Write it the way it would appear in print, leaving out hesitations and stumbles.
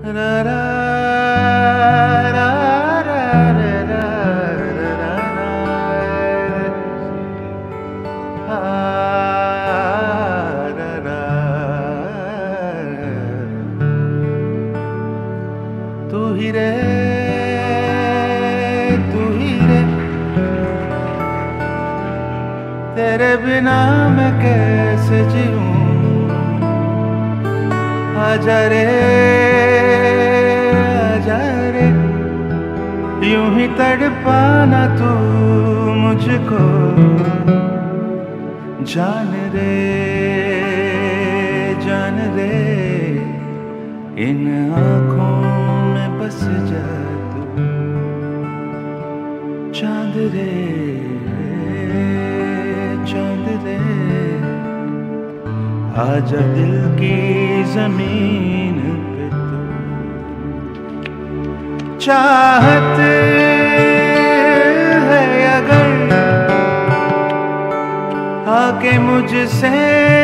रा रा रा रा रा रा रा रा रा रा। तू ही रे तेरे बिना मैं कैसे जीऊं। आजा रे यूं ही तड़पाना तू मुझको। जान रे इन आँखों में बस जा तू। चांद रे आजा दिल की जमीन पे तू। चाहत है अगर आके मुझसे